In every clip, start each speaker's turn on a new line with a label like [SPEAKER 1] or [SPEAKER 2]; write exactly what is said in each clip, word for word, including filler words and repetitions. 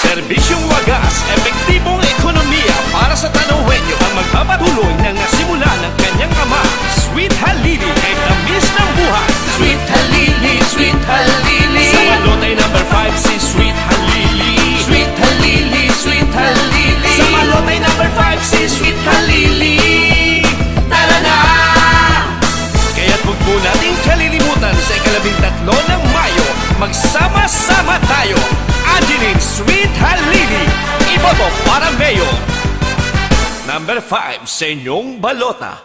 [SPEAKER 1] Serbisyong wagas, epektibong ekonomiya para sa Tanoeño ang magpapatuloy na nasimula ng kanyang ama. Sweet Halili, kay tamis ng buhay. Sweet Halili, Sweet Halili. Sa malotay number five si Sweet Halili. Sweet Halili, Sweet Halili. Sa malotay number five si Sweet Halili. Tara na! Kaya't huwag po nating kalilimutan sa ikalabing tatlo ng Mayo. Magsama-sama tayo. Angeline Sweet Halili, iboto para Mayor. Number five sa inyong balota.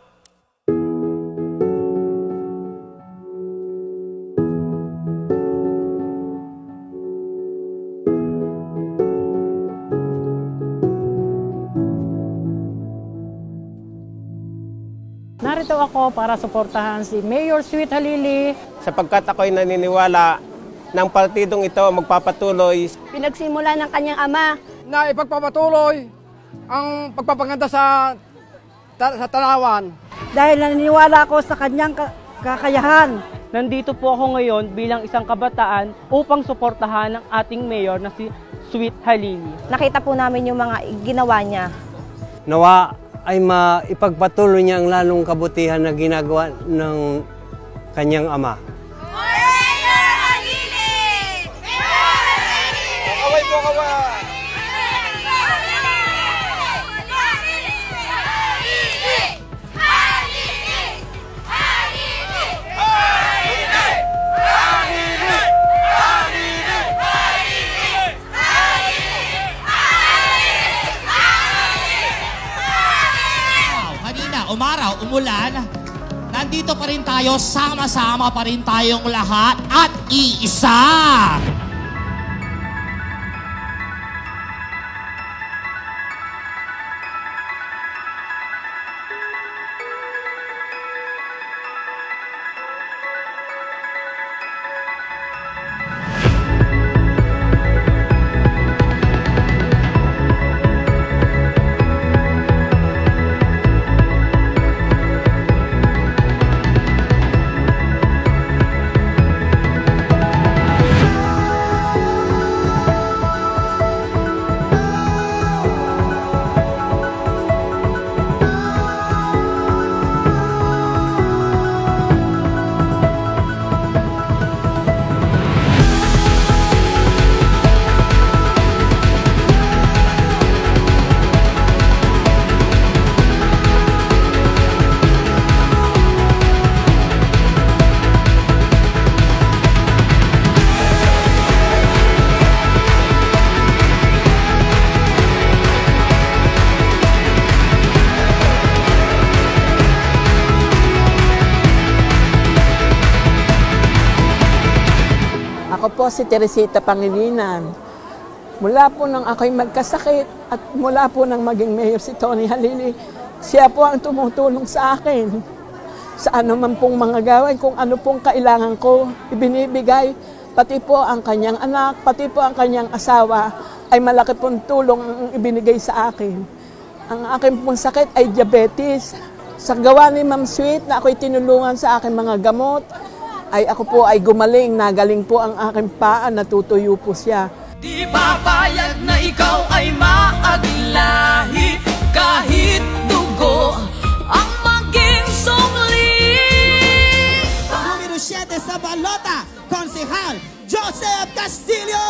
[SPEAKER 2] Narito ako para suportahan si Mayor Sweet Halili.
[SPEAKER 3] Sapagkat ako'y naniniwala ng partidong ito magpapatuloy.
[SPEAKER 4] Pinagsimula ng kanyang ama
[SPEAKER 5] na ipagpapatuloy ang pagpapaganda sa, ta, sa Tanawan.
[SPEAKER 2] Dahil naniniwala ako sa kanyang kakayahan. Nandito po ako ngayon bilang isang kabataan upang suportahan ang ating mayor na si Sweet Halili.
[SPEAKER 4] Nakita po namin yung mga ginawa niya.
[SPEAKER 6] Nawa ay maipagpatuloy niya ang lalong kabutihan na ginagawa ng kanyang ama.
[SPEAKER 7] Umaraw, umulan, nandito pa rin tayo, sama-sama pa rin tayong lahat at iisa.
[SPEAKER 8] Ako po si Teresita Pangilinan. Mula po nang ako'y magkasakit at mula po nang maging mayor si Tony Halili, siya po ang tumutulong sa akin. Sa ano man pong mga gawin, kung ano pong kailangan ko, ibinibigay. Pati po ang kanyang anak, pati po ang kanyang asawa, ay malaki pong tulong ang ibinigay sa akin. Ang aking pong sakit ay diabetes. Sa gawa ni Ma'am Sweet na ako'y tinulungan sa aking mga gamot, ay ako po ay gumaling, nagaling po ang aking paa, natutuyo po siya.
[SPEAKER 9] Di papayag na ikaw ay maaglahi, kahit dugo ang maging sungli.
[SPEAKER 7] Numero siyete sa balota, Konsehal Joseph Castillo!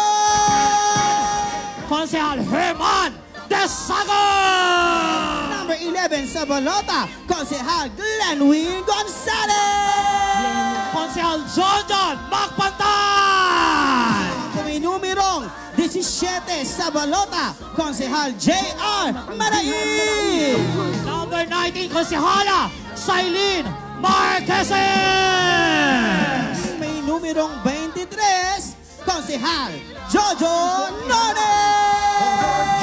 [SPEAKER 7] Konsehal Herman Desagon! Number eleven sa balota, Konsehal Glenwin Gonzalez! Konsehal John John Magpantan! May numerong disisyete sa balota, Konsehal J R Marain! Number nineteen, Konsehala Sailin Marqueses! May numerong twenty-tres, Konsehal Jojo Nones!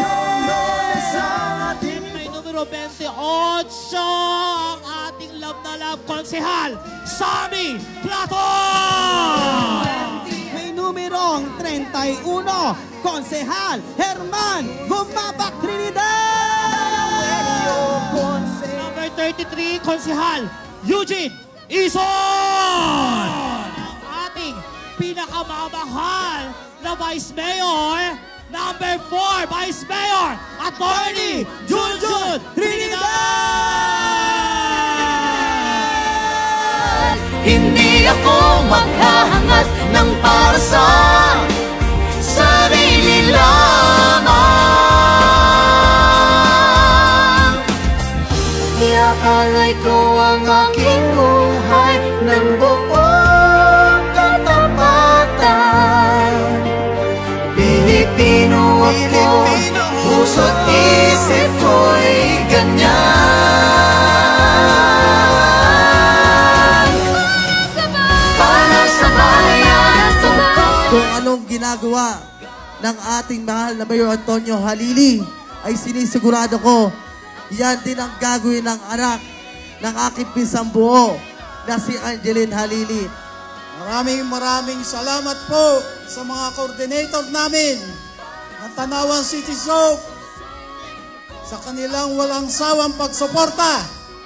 [SPEAKER 7] May numero twenty-eight, ang ating love na love, Konsehal Sammy Platon! May numerong thirty-one, Konsehal Herman Gumapak Trinidad! Number thirty-three, Konsehal Eugene Ison! Ang ating pinakamamahal na Vice Mayor, number four, Vice Mayor, Attorney Junjun Trinidad!
[SPEAKER 9] Hindi ako maghahangad ng para sa sarili lamang. Iaalay ko ang aking buhay ng buong katapatan. Pilipino ako, puso't isip ko'y ganyan. Para sa bayan.
[SPEAKER 7] Kung anong ginagawa ng ating mahal na Mayor Antonio Halili ay sinisigurado ko yan din ang gagawin ng anak ng aking pisang buo na si Angeline Halili.
[SPEAKER 10] Maraming maraming salamat po sa mga coordinator namin ng Tanawan City Soap sa kanilang walang sawang pagsuporta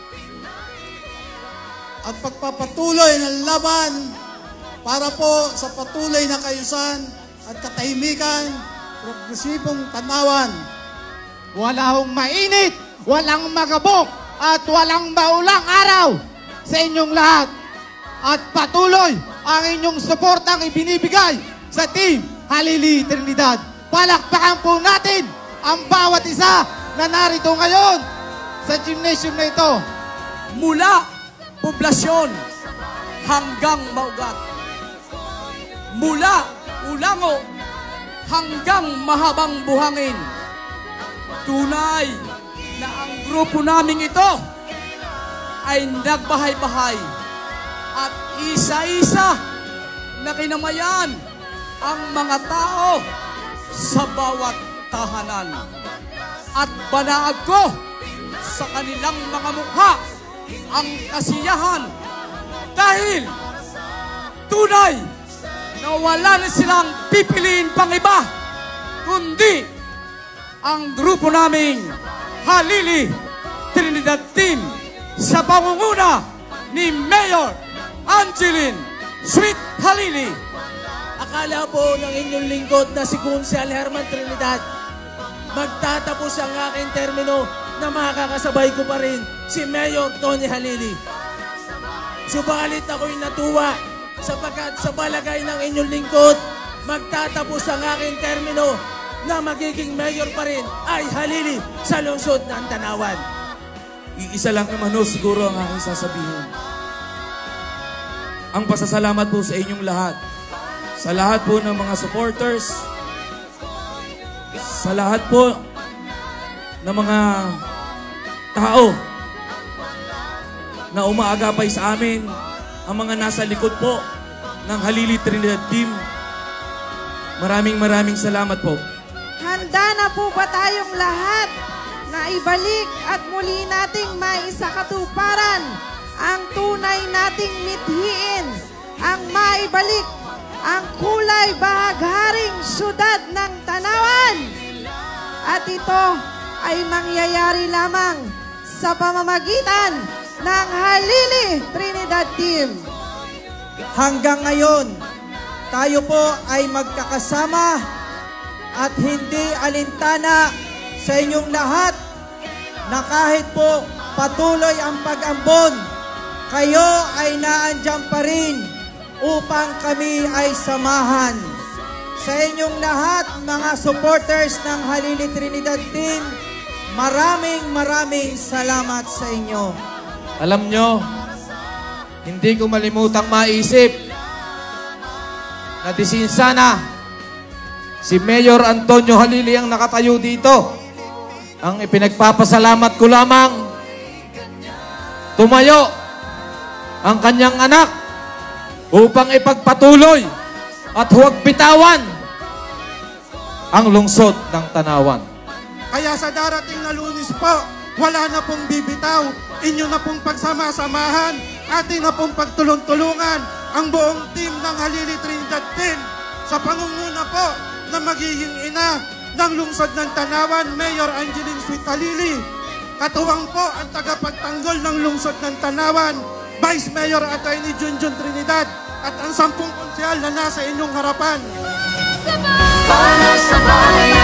[SPEAKER 10] at pagpapatuloy ng laban para po sa patuloy na kaayusan at katahimikan progresibong Tanawan.
[SPEAKER 5] Wala hong mainit, walang magabok, at walang maulang araw sa inyong lahat. At patuloy ang inyong suportang ibinibigay sa Team Halili Trinidad. Palakpakan po natin ang bawat isa na narito ngayon sa gymnasium na ito.
[SPEAKER 11] Mula poblasyon hanggang Maugat. Mula Ulango hanggang Mahabang Buhangin. Tunay na ang grupo naming ito ay nagbahay-bahay at isa-isa na kinamayan ang mga tao sa bawat tahanan. At banaag ko sa kanilang mga mukha ang kasiyahan dahil tunay na wala na silang pipiliin pang iba kundi ang grupo naming Halili Trinidad Team sa pangunguna ni Mayor Angeline Sweet Halili.
[SPEAKER 12] Akala po ng inyong lingkod na si Kunsel Herman Trinidad magtatapos ang aking termino na makakasabay ko pa rin si Mayor Tony Halili. Subalit ako'y natuwa sapagkat sa palagay ng inyong lingkod magtatapos ang aking termino na magiging mayor pa rin ay Halili sa lungsod ng Tanawan.
[SPEAKER 13] Iisa lang naman ho siguro ang aking sasabihin. Ang pasasalamat po sa inyong lahat. Sa lahat po ng mga supporters. Sa lahat po ng mga tao na umaagapay sa amin. Ang mga nasa likod po ng Halili Trinidad Team. Maraming maraming salamat po.
[SPEAKER 14] Handa na po ba tayong lahat na ibalik at muli nating maisakatuparan ang tunay nating mithiin, ang maibalik ang kulay bahagharing syudad ng Tanawan? At ito ay mangyayari lamang sa pamamagitan ng Halili Trinidad Team.
[SPEAKER 7] Hanggang ngayon, tayo po ay magkakasama at hindi alintana sa inyong lahat na kahit po patuloy ang pag-ambon, kayo ay naandyan pa rin upang kami ay samahan. Sa inyong lahat, mga supporters ng Halili Trinidad Team, maraming maraming salamat sa inyo.
[SPEAKER 5] Alam nyo, hindi ko malimutang maisip na disinsa na si Mayor Antonio Halili ang nakatayo dito. Ang ipinagpapasalamat ko lamang, tumayo ang kanyang anak upang ipagpatuloy at huwag bitawan ang lungsod ng Tanawan.
[SPEAKER 10] Kaya sa darating na Lunes po, wala na pong bibitaw, inyo na pong pagsama-samahan, atin na pong pagtulong-tulungan ang buong team ng Halili Trinidad Team sa pangunguna po na magiging ina ng lungsod ng Tanawan, Mayor Angeline Sweet Halili. Katuwang po ang tagapagtanggol ng lungsod ng Tanawan, Vice Mayor Attorney Junjun Trinidad, at ang sampung konsyal na nasa inyong harapan.
[SPEAKER 9] Para sa bayan.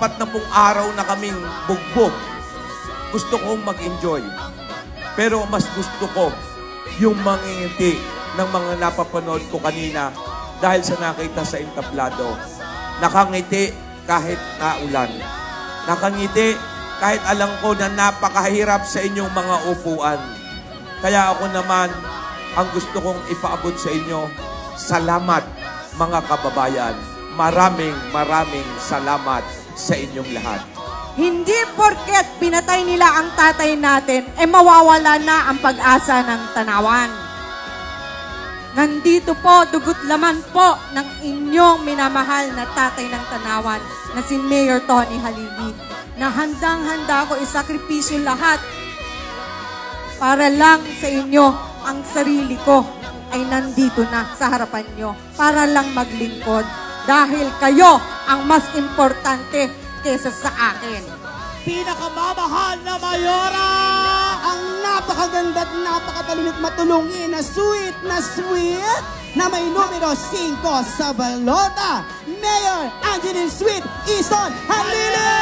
[SPEAKER 15] apat na pong araw na kaming bugbog. Gusto kong mag-enjoy. Pero mas gusto ko yung mangingiti ng mga napapanood ko kanina dahil sa nakita sa entablado. Nakangiti kahit naulan. Nakangiti kahit alam ko na napakahirap sa inyong mga upuan. Kaya ako naman, ang gusto kong ipaabot sa inyo, salamat mga kababayan. Maraming maraming salamat sa inyong lahat.
[SPEAKER 14] Hindi porket pinatay nila ang tatay natin, eh mawawala na ang pag-asa ng Tanawan. Nandito po, dugot laman po ng inyong minamahal na tatay ng Tanawan na si Mayor Tony Halili, na handang-handa ko isakripisyo lahat para lang sa inyo. Ang sarili ko ay nandito na sa harapan nyo para lang maglingkod dahil kayo ang mas importante kesa sa akin.
[SPEAKER 16] Pinakamamahal na Mayora! Ang napakaganda at napakatalinit matulungin na sweet na sweet na may numero five sa balota, Mayor Angeline Sweet Ison Halili!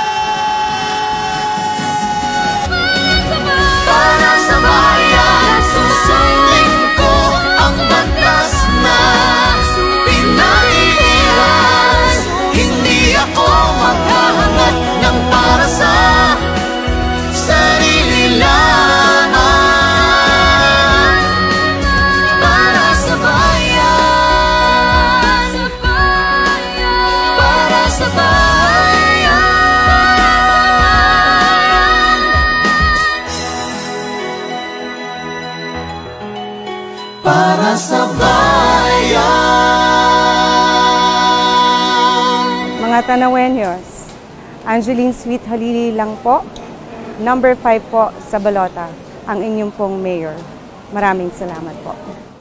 [SPEAKER 9] Para sa bayan, susundin ko ang batas na pinahihiras. Hindi ako maghahangat ng para sa sarili lamang. Para sa bayan, para sa bayan. Para sa bayan.
[SPEAKER 17] Mga Tanawenyos, Angeline Sweet Halili lang po, number five po sa balota, ang inyong pong mayor. Maraming salamat po.